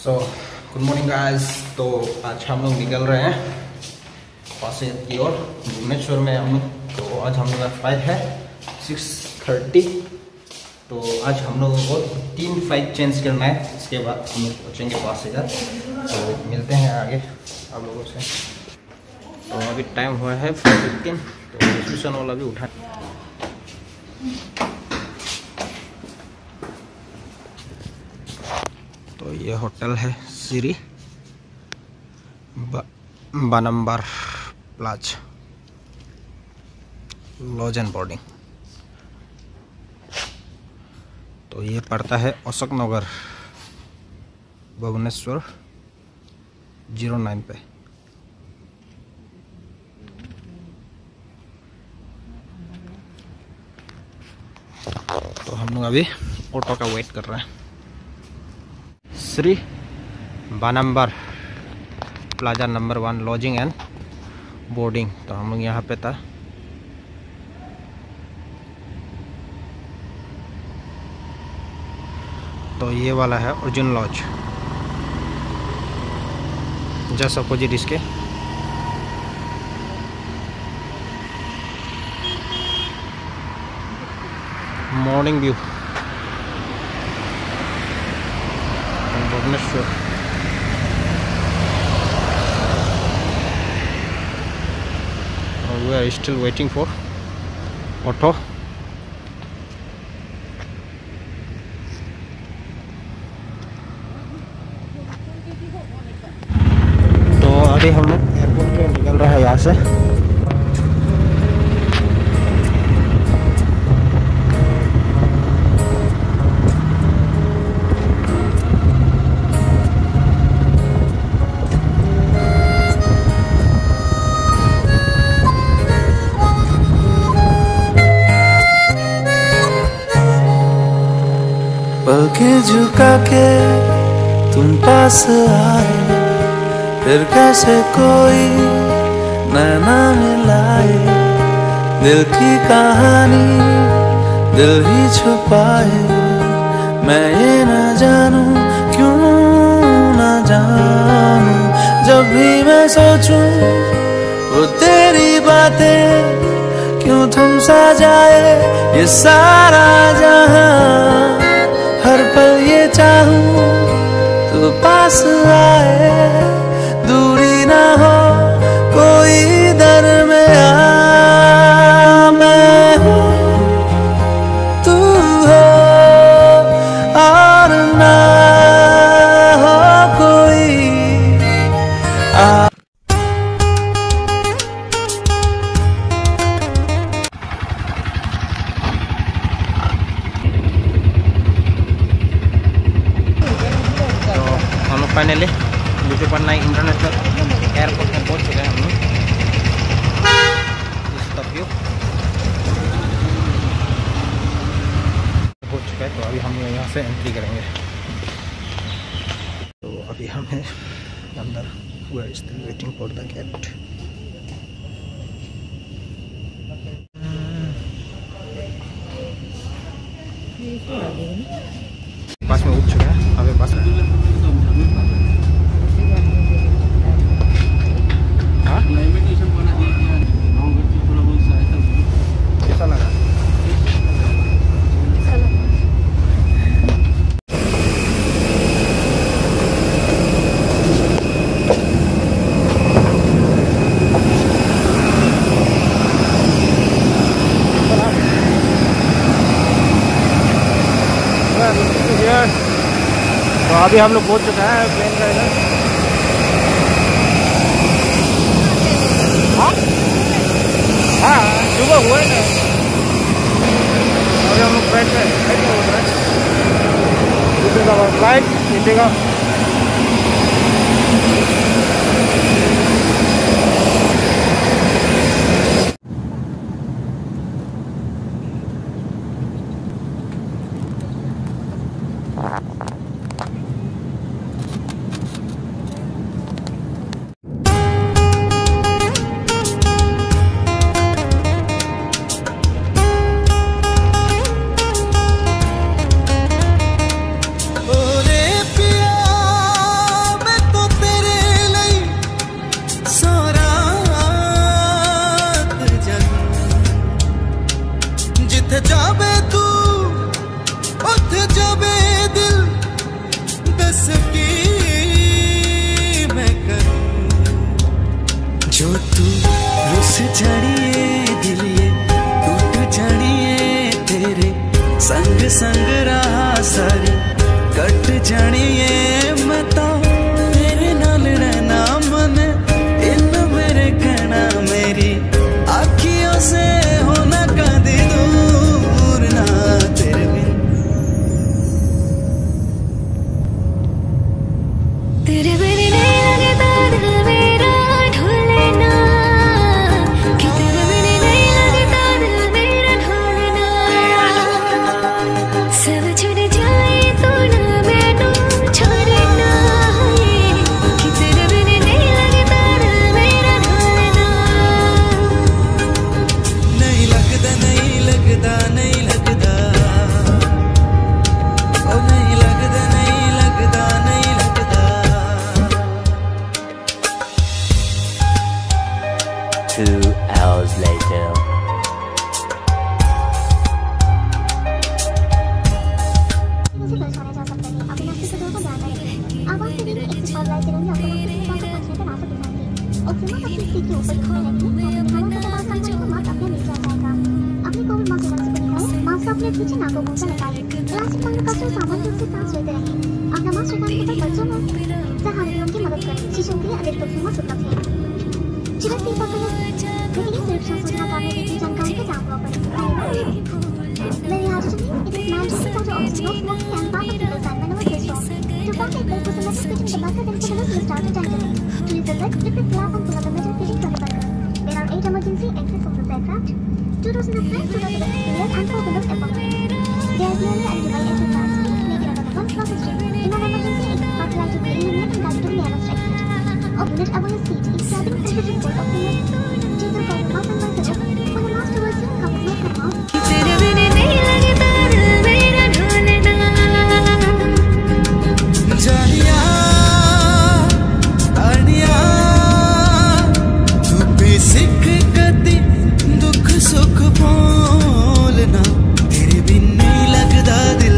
So good morning guys. तो आज हम लोग निकल रहे हैं पासीघाट की ओर, भुवनेश्वर में हम लोग। तो आज हम लोग का फ्लाइट है 6:30। तो आज हम लोगों को 3 फ्लाइट चेंज करना है, इसके बाद हम लोग पहुँचेंगे पासीघाट। तो मिलते हैं आगे आप लोगों से। तो अभी टाइम हुआ है 5:15। तो रिसेप्शन वाला भी उठा। तो ये होटल है Shri Banambar plaza lodge and boarding. तो ये पड़ता है अशोक नगर, भुवनेश्वर 09 पे। तो हम लोग अभी ऑटो का वेट कर रहे हैं। Shri Banambar plaza number 1 lodging and boarding. तो हम लोग यहाँ पे था। तो ये वाला है अर्जुन लॉज, जस्ट अपोजिट इसके। Morning view Bhubaneswar. We are still waiting for auto. तो अभी हम लोग एयरपोर्ट पे निकल रहे हैं यहाँ से। पलकें झुका के तुम पास आए, फिर कैसे कोई नैना मिलाए। दिल की कहानी दिल ही छुपाए, मैं ये न जानूं क्यों न जानूं। जब भी मैं सोचूं वो तेरी बातें, क्यों थम सा जाए ये सारा जहां। हर पल ये चाहूं तो पास आए, दूरी ना हो कोई दरमियां। मैं हूँ तू हो और ना हो कोई। फाइनली मुजफ्फरनगर इंटरनेशनल एयरपोर्ट में पहुंच चुके हैं हम लोग। हो चुका है। तो अभी हम यहाँ से एंट्री करेंगे। तो अभी हमें अंदर we are still waiting for the gate. बस में उठ चुका है। अभी बस में कैसा लगा? तो अभी हम लोग पहुंच चुका है प्लेन का इधर। हाँ सुबह हुआ है ना। अभी हम लोग फ्लाइट में हो रहे हैं। This is our flight IndiGo. ओरे पिया उठ जबे दिल दस की मैं करूं जो तू रुस जानिए दिल ये टूट जानिए तेरे संग संग रहा सारी कट जानिए मैं तो तेरे नाल रहना मन इन मेरे कहना मेरी आँखियों से होना कदी दूर ना तेरे बिन नहीं लगता दिल मेरा ढोलना कि तेरे बिन नहीं लगता दिल मेरा ढोलना सब छूट जाए तो ना मैनू छोड़ना कि तेरे बिन नहीं लगता दिल मेरा ढोलना नहीं लगता नहीं लगता नहीं लगता ओ नहीं लगता नहीं लगता नहीं लगता 2 hours later. मुझे पहचाना जा सकता है अपने आप से को जानना है आवाज से भी एक स्पॉटलाइट जरूरी आपको मुझे पहुंचने पे नासक दिखाएंगे और क्यों अपनी सीट के ऊपर खड़े रहेंगे तो हवा से बात करने को मास्क अपने नीचे आ जाएगा अपने कोविड मास्क लगाने से दिखाएं मास्क अपने पीछे नाकों को लगाएं प्लास्टिक बंद कचरा सामान रूप से सांस लेते रहें अपना मास्क लगाने के बाद बच्चों में सहायकों की मदद करें शिशुओं के लिए अधिक तकसीमत उपलब्ध है चिरक टीका करें लेकिन सुरक्षा सूचना कानून की जानकारी के जागरूक करें Very actually, it is magic photo of smoke smoking and part of the design whenever this song. To pack it, there was a message fitting the bucket and put it started tightening. To use the lid, flip it flap and pull out the metal fitting from the bucket. There are 8 emergency exits of this aircraft. 2 doors in the front, 2 doors in the exterior, and 4 windows above. They are clearly identified entry plans, making another one cross the street. In an emergency, exit path light will be illuminated and guided to the nearest exit. A bullet above your seat is stabbing the report of the Jesus called the mouse and consider. For the last towards you, come with no come out. तेरे बिन नहीं लगता दिल मेरा ढोलना जानिया तानिया तू भी सिख कदी दुख सुख बोलना तेरे बिन नहीं लगदा दिल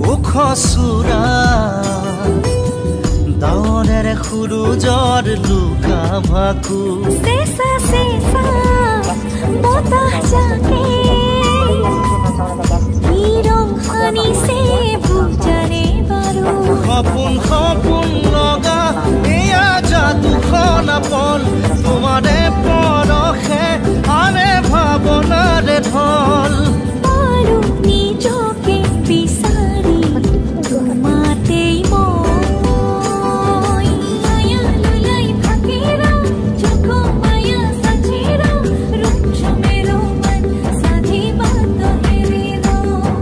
ওখ চূড়া ডাৱৰেৰ সূৰুজৰ লুকা ভাকু চেঁচা চেঁচা বতাহ জাকে কি ৰং সানিছে বুজানে বাৰু সপোন সপোন লগা এয়া যাদুখন আপন তোমাৰে পৰশে আনে ভাৱনাৰে ঢল আৰু নিজকে বিচাৰি তোমাতেই মই মায়া লুলাই থাকিৰা চকো মায়া সাচিৰা ৰূপ মেৰো মন সাথী বাত হেৰিৰা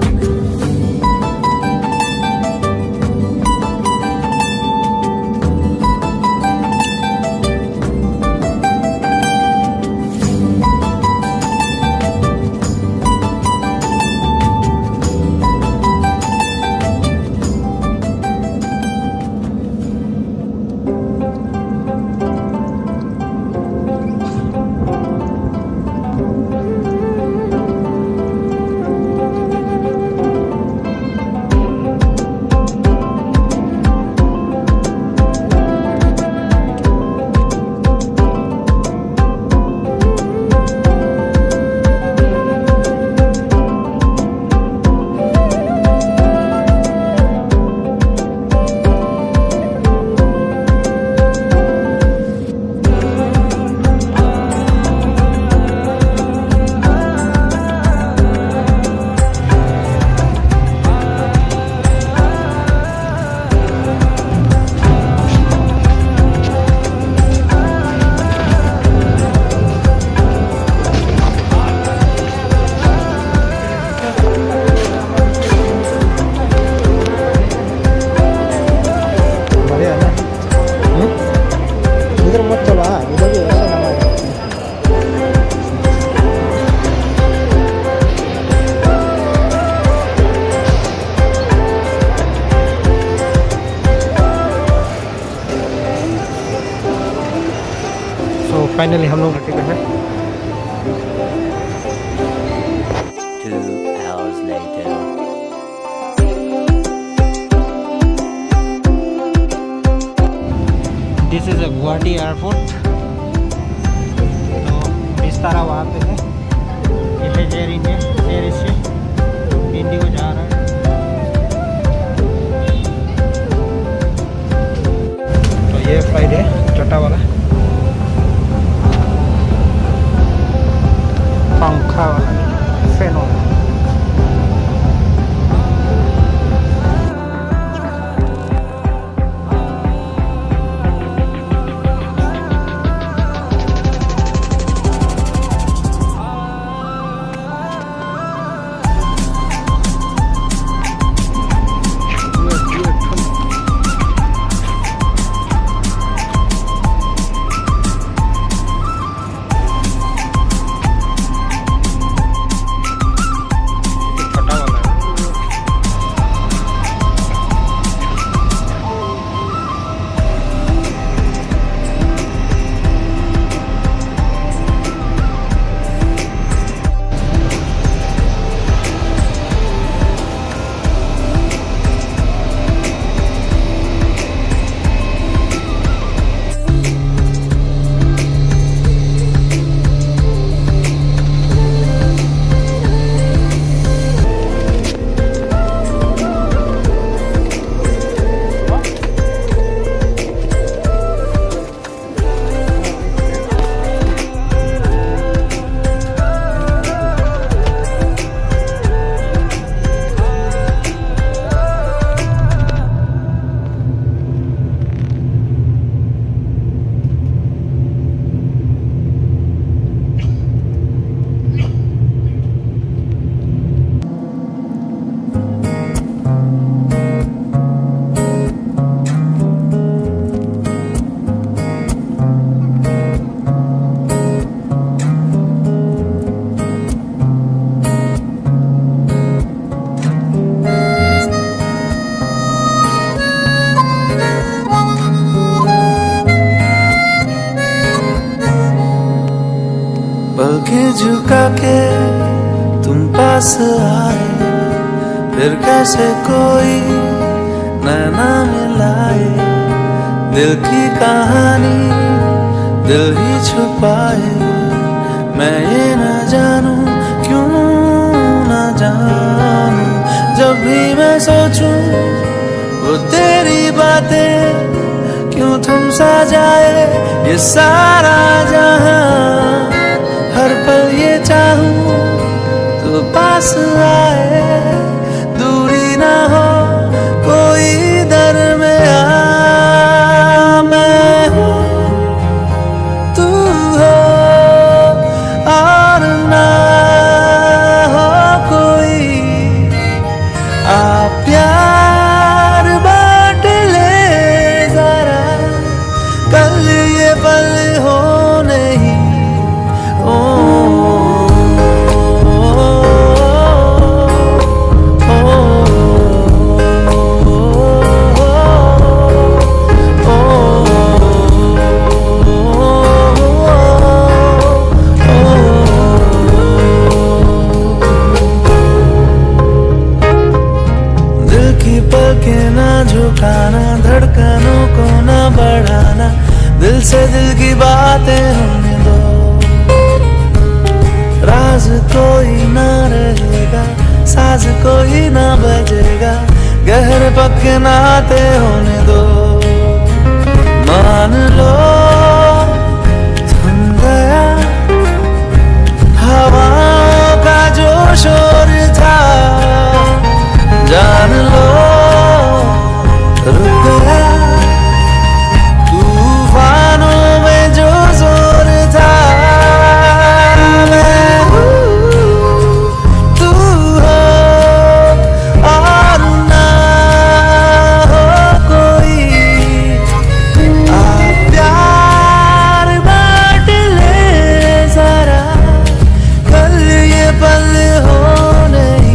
इधर मत चला, इधर भी ऐसा ना है। So फाइनली हम लोग टिकट है 2 hours later. This is a Guwahati airport. तो बिस्तारा वहाँ पे है, ये है एयर एशिया इंडिगो जा रहा है। तो ये फ्लाइट है छोटा वाला पंखा वाला फैन वाला। पलकें झुका के तुम पास आए, फिर कैसे कोई नैना मिलाए, दिल की कहानी दिल ही छुपाए। मैं ये न जानूं क्यों न जानूं, जब भी मैं सोचूं वो तेरी बातें क्यों थम सा जाए ये सारा जहां। हर पल ये चाहूं तो पास आए, दूरी ना हो कोई दरमियां। मैं हूँ तू हो और ना हो कोई, आप प्यार बांट ले जरा, कल ये पल हो नहीं। पलकें ना झुकाना, धड़कनों को ना बढ़ाना, दिल से दिल की बातें होने दो। राज कोई ना रहेगा, साज कोई ना बजेगा, गहरे पक्के नाते होने दो। मान लो थम गया हवाओं का जो शोर था, जान लो रुक गया तूफानों में जो जोर था। मैं हूँ तू हो और ना हो कोई, आप प्यार बांट ले जरा, कल ये पल हो नहीं।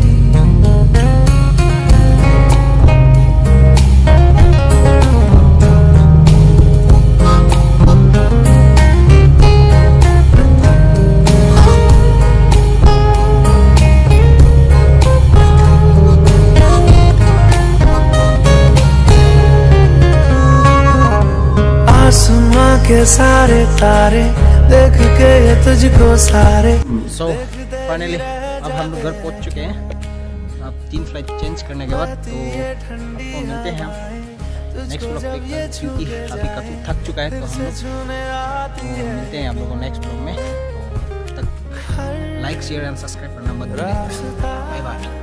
आसमां के सारे तारे देख के ये तुझको सारे। सो फाइनली अब हम लोग घर पहुंच चुके हैं। अब 3 फ्लाइट चेंज करने के बाद तो आपको मिलते हैं नेक्स्ट ब्लॉग पे, क्योंकि अभी काफ़ी थक चुका है। तो हम लोग तो मिलते हैं आप लोगों को नेक्स्ट ब्लॉग में। तो तब तक लाइक शेयर एंड सब्सक्राइब करना मत भूलिए। Bye bye.